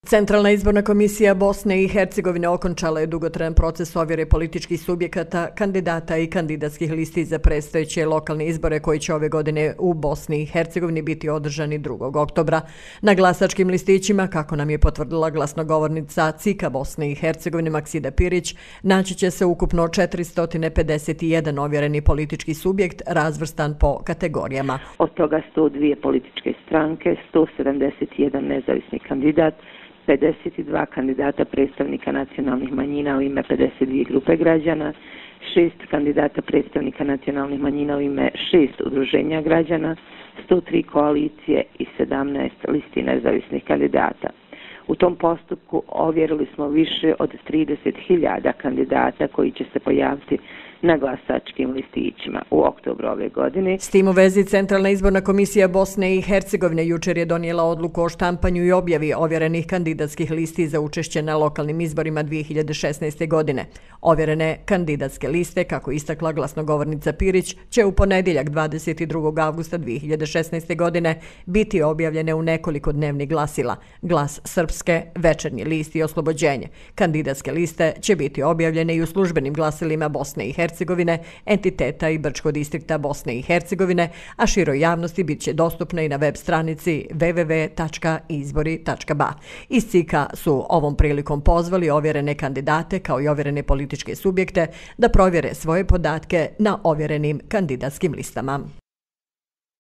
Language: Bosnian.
Centralna izborna komisija Bosne i Hercegovine okončala je dugotrajan proces ovjere političkih subjekata, kandidata i kandidatskih listi za predstojeće lokalne izbore koji će ove godine u Bosni i Hercegovini biti održani 2. oktobra. Na glasačkim listićima, kako nam je potvrdila glasnogovornica CIK-a Bosne i Hercegovine Maksida Pirić, naći će se ukupno 451 ovjereni politički subjekt razvrstan po kategorijama. Od toga 102 političke stranke, 171 nezavisni kandidat, 52 kandidata predstavnika nacionalnih manjina u ime 52 grupe građana, 6 kandidata predstavnika nacionalnih manjina u ime 6 udruženja građana, 103 koalicije i 17 listi nezavisnih kandidata. U tom postupku ovjerili smo više od 30.000 kandidata koji će se pojaviti na glasačkim listićima u oktobru ove godine. S tim u vezi Centralna izborna komisija Bosne i Hercegovine jučer je donijela odluku o štampanju i objavi ovjerenih kandidatskih listi za učešće na lokalnim izborima 2016. godine. Ovjerene kandidatske liste, kako istakla glasnogovornica Pirić, će u ponedjeljak 22. avgusta 2016. godine biti objavljene u nekoliko dnevnih glasila: Glas Srpske, Večernji list i Oslobođenje. Kandidatske liste će biti objavljene i u službenim glasilima Bosne i Hercegovine, entiteta i Brčkog distrikta Bosne i Hercegovine, a široj javnosti bit će dostupna i na web stranici www.izbori.ba. Iz CIK-a su ovom prilikom pozvali ovjerene kandidate kao i ovjerene političke subjekte da provjere svoje podatke na ovjerenim kandidatskim listama.